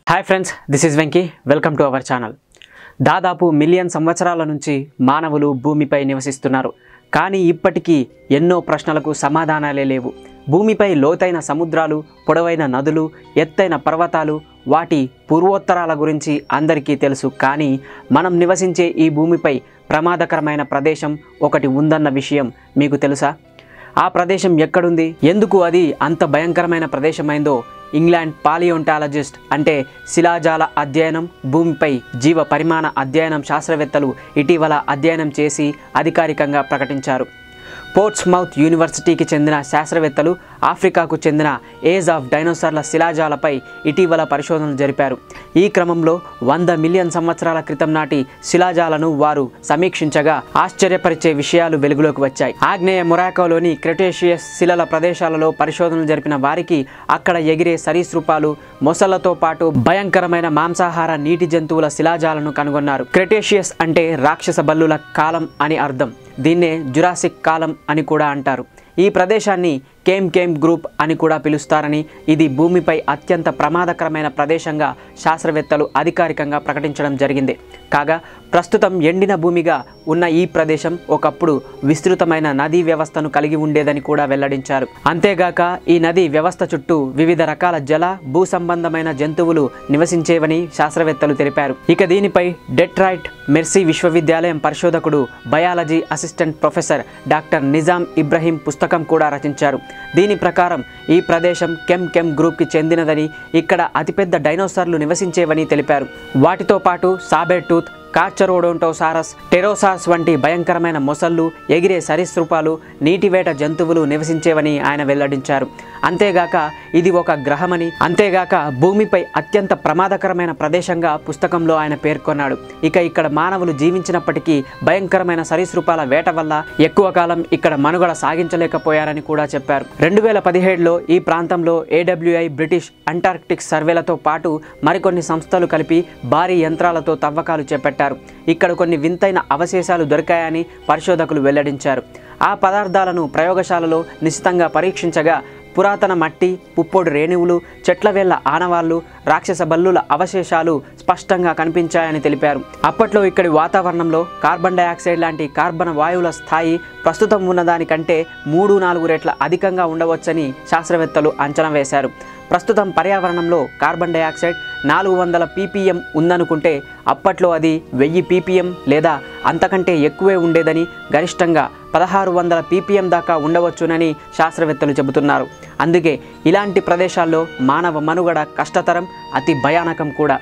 Hi friends, this is Venky. Welcome to our channel. దాదాపు million సంవత్సరాల నుంచి మానవులు భూమిపై నివసిస్తున్నారు. కానీ ఇప్పటికీ ఎన్నో ప్రశ్నలకు సమాధానాలే లేవు. భూమిపై లోతైన సముద్రాలు, పొడవైన నదులు, ఎత్తైన పర్వతాలు, వాటి పూర్వోత్తరాల గురించి అందరికీ తెలుసు. కానీ మనం నివసించే ఈ భూమిపై ప్రమాదకరమైన ప్రదేశం ఒకటి ఉందన్న విషయం మీకు తెలుసా? ఆ ప్రదేశం ఎక్కడుంది, ఎందుకు అది అంత భయంకరమైన ప్రదేశమైందో ఇంగ్లాండ్ పాలియోంటాలజిస్ట్ అంటే శిలాజాల అధ్యయనం, భూమిపై జీవ పరిమాణ అధ్యయనం శాస్త్రవేత్తలు ఇటీవల అధ్యయనం చేసి అధికారికంగా ప్రకటించారు. పోర్ట్స్మౌత్ యూనివర్సిటీకి చెందిన శాస్త్రవేత్తలు ఆఫ్రికాకు చెందిన ఏజ్ ఆఫ్ డైనోసార్ల శిలాజాలపై ఇటీవల పరిశోధనలు జరిపారు. ఈ క్రమంలో 100 మిలియన్ సంవత్సరాల క్రితం నాటి శిలాజాలను వారు సమీక్షించగా ఆశ్చర్యపరిచే విషయాలు వెలుగులోకి వచ్చాయి. ఆగ్నేయ మొరాకోలోని క్రెటేషియస్ శిలల ప్రదేశాలలో పరిశోధనలు జరిపిన వారికి అక్కడ ఎగిరే సరీసృపాలు, మొసళ్లతో పాటు భయంకరమైన మాంసాహార నీటి జంతువుల శిలాజాలను కనుగొన్నారు. క్రెటేషియస్ అంటే రాక్షస బల్లుల కాలం అని అర్థం. దీన్నే జురాసిక్ కాలం అని కూడా అంటారు. ఈ ప్రదేశాన్ని కేమ్ గ్రూప్ అని కూడా పిలుస్తారని, ఇది భూమిపై అత్యంత ప్రమాదకరమైన ప్రదేశంగా శాస్త్రవేత్తలు అధికారికంగా ప్రకటించడం జరిగింది. కాగా ప్రస్తుతం ఎండిన భూమిగా ఉన్న ఈ ప్రదేశం ఒకప్పుడు విస్తృతమైన నదీ వ్యవస్థను కలిగి ఉండేదని కూడా వెల్లడించారు. అంతేగాక ఈ నదీ వ్యవస్థ చుట్టూ వివిధ రకాల జల, భూ సంబంధమైన జంతువులు నివసించేవని శాస్త్రవేత్తలు తెలిపారు. ఇక దీనిపై డెట్రాయిట్ మెర్సీ విశ్వవిద్యాలయం పరిశోధకుడు, biology assistant professor doctor Nizam Ibrahim పుస్తకం కూడా రచించారు. దీని ప్రకారం ఈ ప్రదేశం కెమ్ గ్రూప్కి చెందినదని, ఇక్కడ అతిపెద్ద డైనోసార్లు నివసించేవని తెలిపారు. వాటితో పాటు సాబెర్ టూత్, కార్చరోడోంటోసారస్, టెరోసార్స్ వంటి భయంకరమైన మొసళ్ళు, ఎగిరే సరీసృపాలు, నీటివేట జంతువులు నివసించేవని ఆయన వెల్లడించారు. అంతేగాక ఇది ఒక గ్రహమని, అంతేగాక భూమిపై అత్యంత ప్రమాదకరమైన ప్రదేశంగా పుస్తకంలో ఆయన పేర్కొన్నాడు. ఇక ఇక్కడ మానవులు జీవించినప్పటికీ భయంకరమైన సరీసృపాల వేట వల్ల ఎక్కువ కాలం ఇక్కడ మనుగడ సాగించలేకపోయారని కూడా చెప్పారు. 2017లో ఈ ప్రాంతంలో AWI బ్రిటిష్ అంటార్క్టిక్ సర్వేలతో పాటు మరికొన్ని సంస్థలు కలిపి భారీ యంత్రాలతో తవ్వకాలు చేపట్టారు. ఇక్కడ కొన్ని వింతైన అవశేషాలు దొరికాయని పరిశోధకులు వెల్లడించారు. ఆ పదార్థాలను ప్రయోగశాలలో నిశితంగా పరీక్షించగా పురాతన మట్టి, పుప్పొడి రేణువులు, చెట్ల వేళ్ల ఆనవాళ్లు, రాక్షస బల్లుల అవశేషాలు స్పష్టంగా కనిపించాయని తెలిపారు. అప్పట్లో ఇక్కడి వాతావరణంలో కార్బన్ డయాక్సైడ్ లాంటి కార్బన్ వాయువుల స్థాయి ప్రస్తుతం ఉన్నదానికంటే 3-4 రెట్ల అధికంగా ఉండవచ్చని శాస్త్రవేత్తలు అంచనా వేశారు. ప్రస్తుతం పర్యావరణంలో కార్బన్ డయాక్సైడ్ 400 ppm ఉందనుకుంటే అప్పట్లో అది 1000 ppm లేదా అంతకంటే ఎక్కువే ఉండేదని, గరిష్టంగా 1600 ppm దాకా ఉండవచ్చునని శాస్త్రవేత్తలు చెబుతున్నారు. అందుకే ఇలాంటి ప్రదేశాల్లో మానవ మనుగడ కష్టతరం, అతి భయానకం కూడా.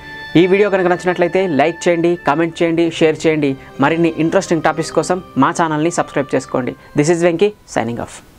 ఈ వీడియో కనుక నచ్చినట్లయితే లైక్ చేయండి, కామెంట్ చేయండి, షేర్ చేయండి. మరిన్ని ఇంట్రెస్టింగ్ టాపిక్స్ కోసం మా ఛానల్ని సబ్స్క్రైబ్ చేసుకోండి. This is Venky signing of.